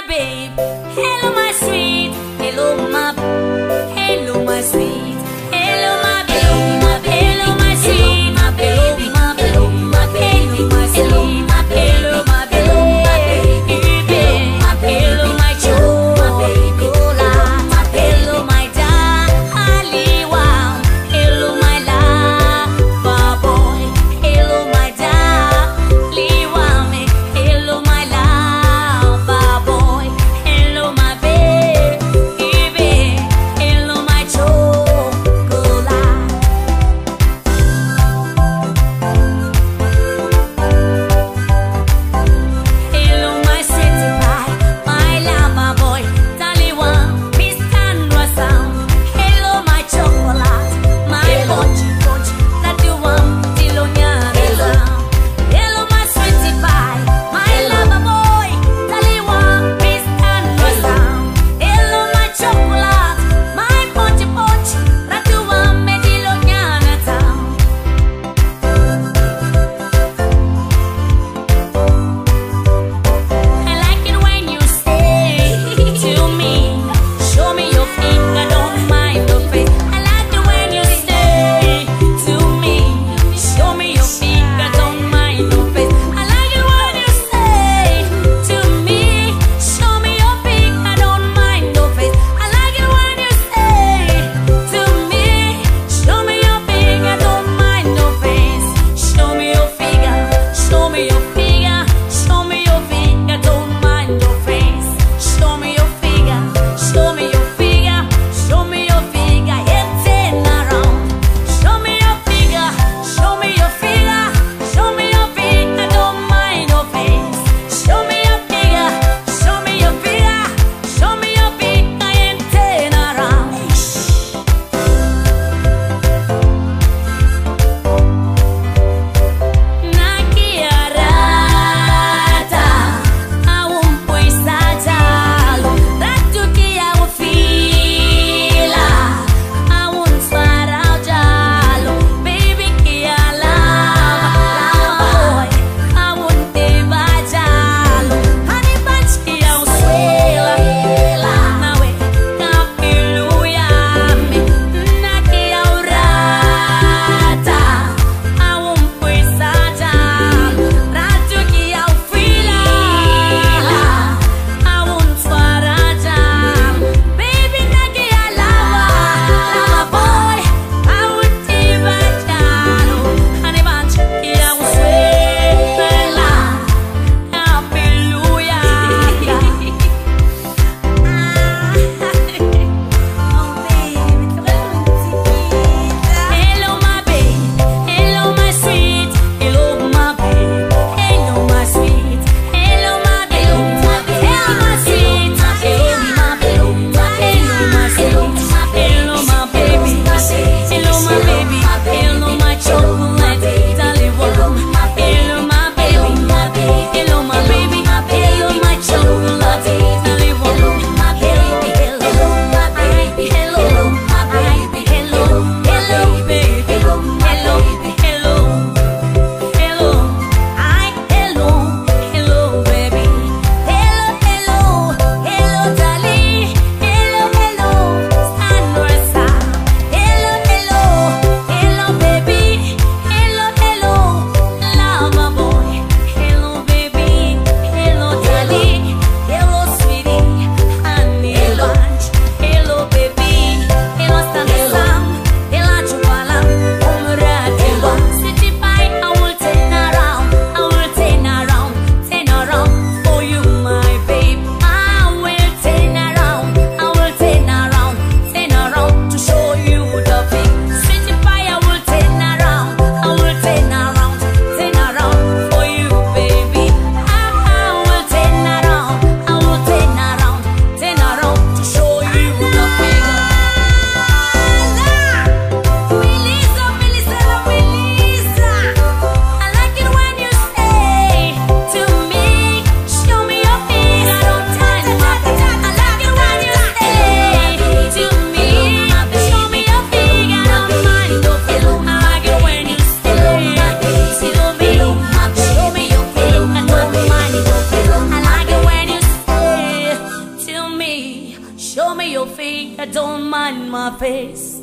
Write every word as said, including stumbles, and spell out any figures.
babe. Hello, my sweet. Hello, my. Hello, my sweet. Hello, my baby. My hello, my sweet. My baby. My hello, my baby. My sweet. My hello, my baby. My hello, my true. My baby. My hello, my darling. Wow. Hello, my lover boy. Hello, my darling. Wow. Hello, my lover boy. Hello, my show me your face, I don't mind my face.